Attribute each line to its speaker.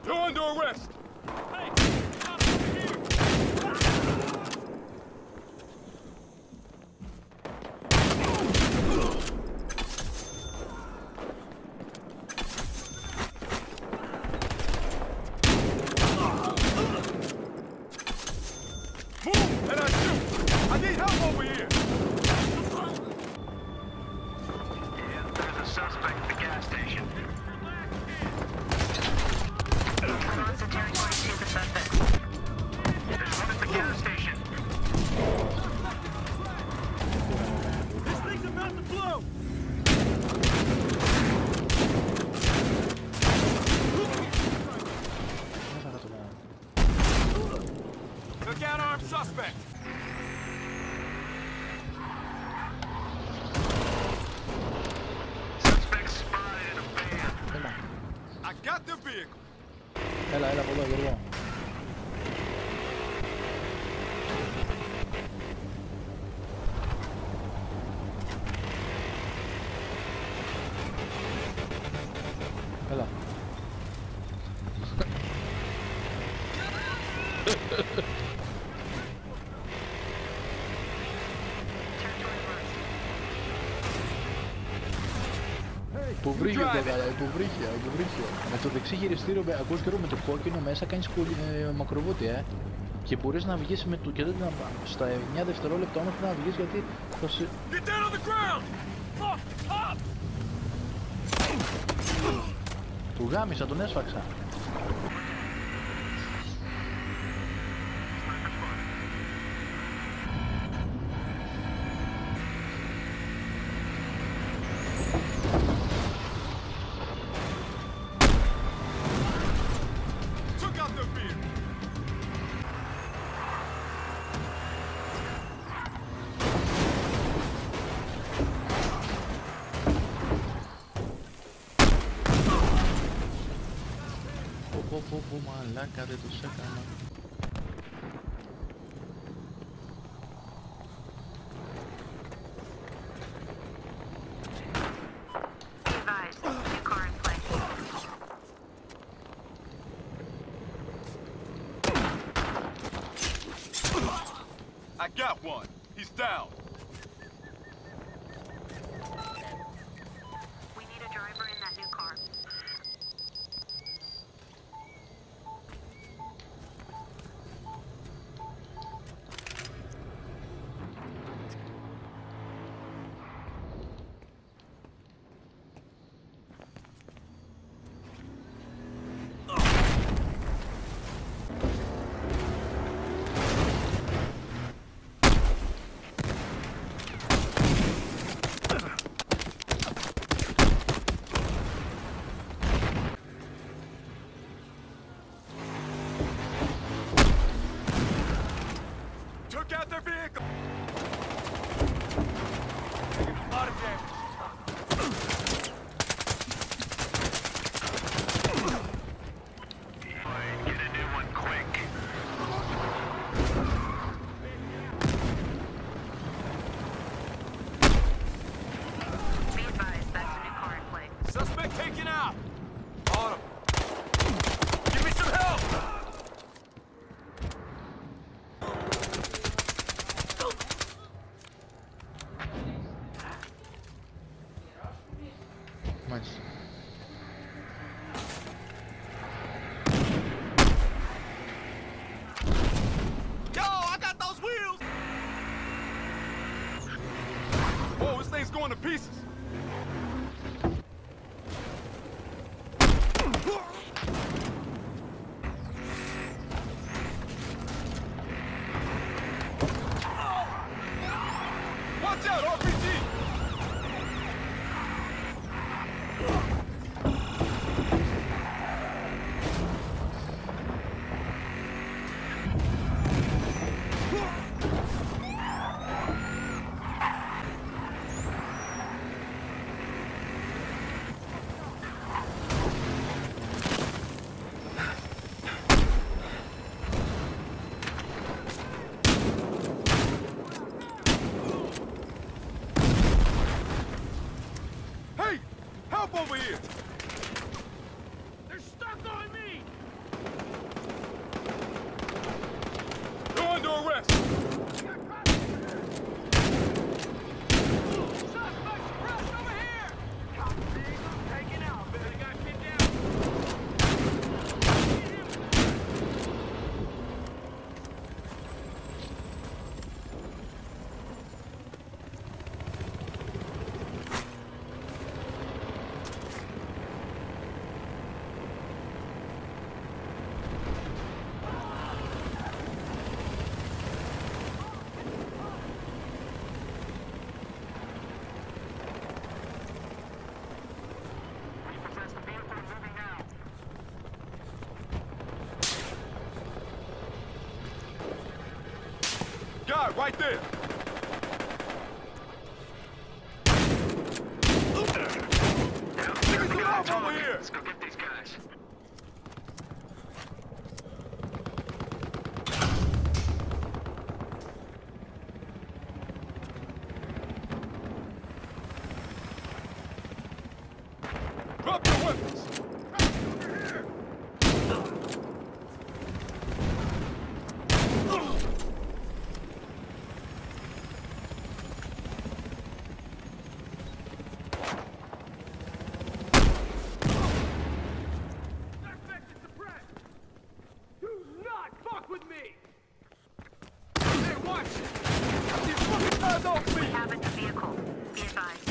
Speaker 1: You're under arrest! Hey! Stop over here! Move and I shoot! I need help over here!
Speaker 2: Yeah, there's a suspect at the gas station. Across the territory to the suspect. There's one at the gas station.
Speaker 1: This thing's about to blow! Look out, armed suspect!
Speaker 2: Suspect spotted in a van.
Speaker 1: I got the vehicle!
Speaker 3: Έλα, από εδώ, Γιώργο. Έλα. Που βρήκε το καλά, που βρήκε. Με το δεξί χειριστήριο, ακούς καιρό με το κόκκινο μέσα κάνεις μακροβότη, και μπορείς να βγεις με το, και δεν στα 9 δευτερόλεπτα όμως πρέπει να βγεις γιατί θα σε...
Speaker 1: Get down on the ground! Up!
Speaker 3: Του γάμισα, τον έσφαξα.
Speaker 1: Took out the vehicle!
Speaker 3: Πω, μαλάκα, δεν τους έκανα.
Speaker 2: Advised, new car in play.
Speaker 1: I got one! He's down!
Speaker 2: We need a driver in that new car.
Speaker 1: Took out their vehicle! Taking a lot of damage.
Speaker 2: Get a new one quick. Be advised, that's a new car in play.
Speaker 1: Suspect taken out! On him! Give me some help!
Speaker 3: Μάλιστα.
Speaker 1: Yo, I got those wheels! Whoa, this thing's going to pieces! Watch out, RPG! Right there. Give me some help over here.
Speaker 2: Let's go get these guys.
Speaker 1: Drop your weapons.
Speaker 4: Do not fuck with me!
Speaker 1: Hey, watch it. Get these fucking guys off me.
Speaker 2: Have a vehicle. Be advised.